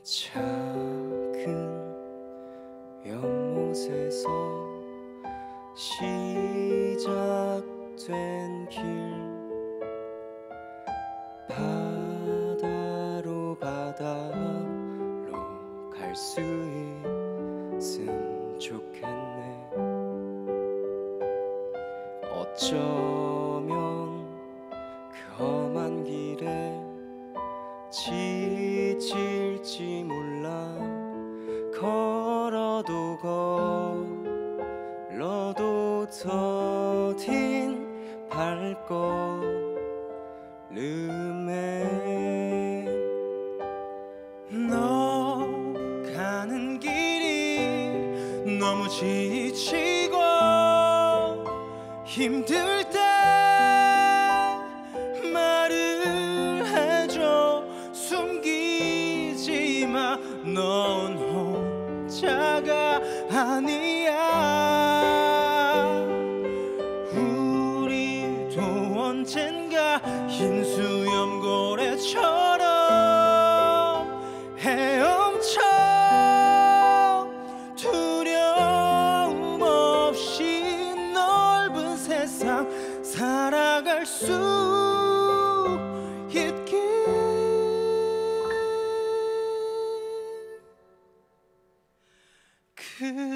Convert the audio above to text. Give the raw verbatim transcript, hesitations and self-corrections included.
작은 연못에서 시작된 길, 바다로 바다로 갈 수 있음 좋겠네. 어쩌면 그 험한 길에 지칠지 몰라. 걸어도 걸어도 더딘 발걸음에 너 가는 길이 너무 지치고 힘들 때 말을 해줘. 숨기지 마, 넌 혼자가 아니야. 우리도 언젠가 흰 수염고래처럼 헤엄쳐 두려움 없이 넓은 세상 살아갈 수 있길. 그